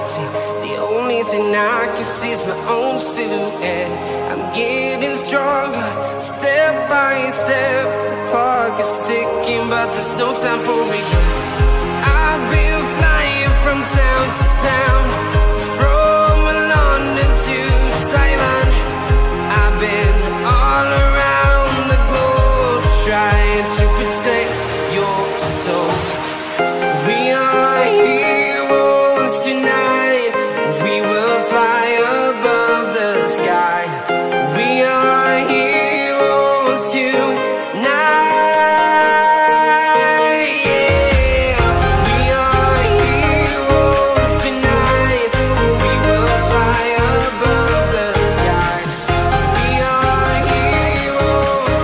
empty. The only thing I can see is my own silhouette. I'm getting stronger, step by step. The clock is ticking, but there's no time for regrets. I've been flying from town to town, from London to Taiwan. I've been all around the globe, trying to protect your soul. We are heroes tonight. We will fly above the sky. We are heroes tonight. Yeah. We are heroes tonight. We will fly above the sky. We are heroes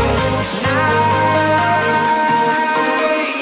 tonight.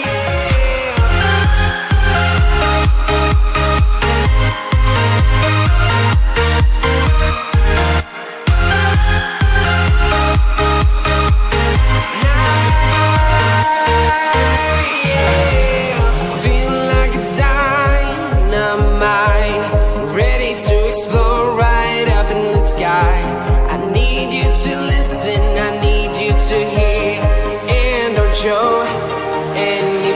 Feel like a dynamite, ready to explode right up in the sky. I need you to listen, I need you to hear, and don't show any